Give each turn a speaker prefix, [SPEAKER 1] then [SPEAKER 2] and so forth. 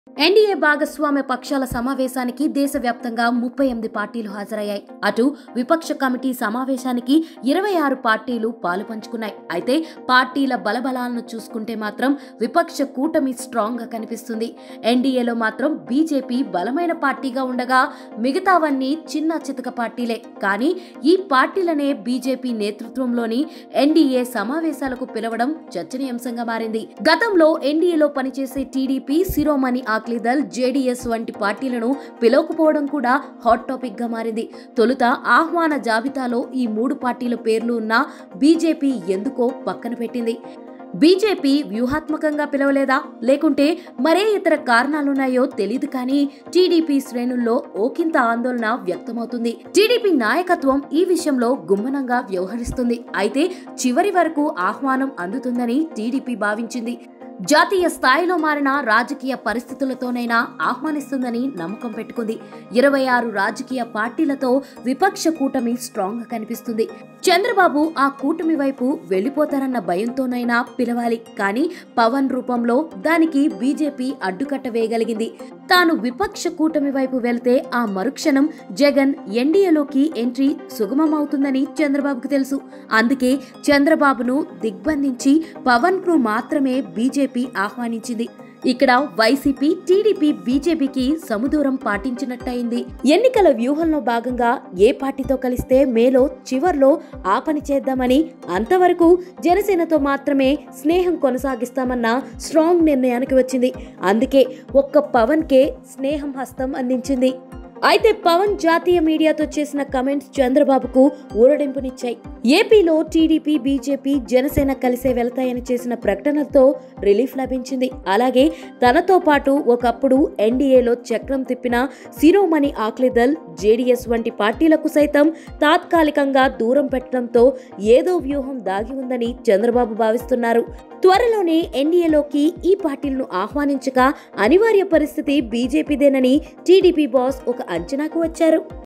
[SPEAKER 1] NDA భాగస్వామ్య పక్షాల సమావేశానికి దేశవ్యాప్తంగా 38 పార్టీలు హాజరయ్యాయి. అటు విపక్ష కమిటీ సమావేశానికి 26 పార్టీలు పాలుపంచుకున్నాయి. అయితే పార్టీల బలబలాలను చూసుకుంటే మాత్రం విపక్ష కూటమి స్ట్రాంగ్ గా కనిపిస్తుంది. ఎన్డీఏలో మాత్రం బీజేపీ బలమైన పార్టీగా ఉండగా మిగతావన్నీ చిన్న చితక పార్టీలే. కానీ ఈ పార్టీలనే బీజేపీ నేతృత్వంలోని ఎన్డీఏ సమావేశాలకు పిలవడం చర్చనీయాంశంగా మారింది. గతంలో ఎన్డీఏలో పనిచేసే టీడీపీ, శిరోమణి అకాలీదళ్, జేడీఎస్ వంటి పార్టీలను పిలవకపోవడం కూడా హాట్ టాపిక్ గా మారింది. తొలుత ఆహ్వాన జాబితాలో ఈ 3 పార్టీల పేర్లు ఉన్నా బీజేపీ ఎందుకో పక్కన పెట్టింది. బీజేపీ వ్యూహాత్మకంగా పిలవలేదా, లేకుంటే మరే ఇతర కారణాలున్నాయో తెలియదు. కానీ టీడీపీ శ్రేణుల్లో ఓకింత ఆందోళన వ్యక్తమవుతుంది. టీడీపీ నాయకత్వం ఈ విషయంలో గుమ్మనంగా వ్యవహరిస్తుంది. అయితే చివరి వరకు ఆహ్వానం అందుతుందని టీడీపీ భావించింది. జాతీయ స్థాయిలో మారిన రాజకీయ పరిస్థితులతోనైనా ఆహ్వానిస్తుందని నమ్మకం పెట్టుకుంది. 26 రాజకీయ పార్టీలతో విపక్ష కూటమి స్ట్రాంగ్ గా కనిపిస్తుంది. చంద్రబాబు ఆ కూటమి వైపు వెళ్లిపోతారన్న భయంతోనైనా పిలవాలి. కానీ పవన్ రూపంలో దానికి బీజేపీ అడ్డుకట్ట వేయగలిగింది. తాను విపక్ష కూటమి వైపు వెళ్తే ఆ మరుక్షణం జగన్ ఎన్డీఏలోకి ఎంట్రీ సుగమమవుతుందని చంద్రబాబుకు తెలుసు. అందుకే చంద్రబాబును దిగ్బంధించి పవన్ కు మాత్రమే బీజేపీ ఆహ్వానించింది. ఇక్కడ వైసీపీ, టీడీపీ బీజేపీకి సమదూరం పాటించినట్టయింది. ఎన్నికల వ్యూహంలో భాగంగా ఏ పార్టీతో కలిస్తే మేలో చివర్లో ఆ పని చేద్దామని, అంతవరకు జనసేనతో మాత్రమే స్నేహం కొనసాగిస్తామన్న స్ట్రాంగ్ నిర్ణయానికి వచ్చింది. అందుకే ఒక్క పవన్ కే స్నేహం హస్తం అందించింది. అయితే పవన్ జాతీయ మీడియాతో చేసిన కమెంట్స్ చంద్రబాబుకు ఊరడింపునిచ్చాయి. ఏపీలో టీడీపీ, బీజేపీ, జనసేన కలిసే వెళ్తాయని చేసిన ప్రకటనలతో రిలీఫ్ లభించింది. అలాగే తనతో పాటు ఒకప్పుడు ఎన్డీఏలో చక్రం తిప్పిన శిరోమణి అకాలీదళ్, జేడీఎస్ వంటి పార్టీలకు సైతం తాత్కాలికంగా దూరం పెట్టడంతో ఏదో వ్యూహం దాగి ఉందని చంద్రబాబు భావిస్తున్నారు. త్వరలోనే ఎన్డీఏలోకి ఈ పార్టీలను ఆహ్వానించక అనివార్య పరిస్థితి బీజేపీదేనని టీడీపీ బాస్ ఒక అంచనాకు వచ్చారు.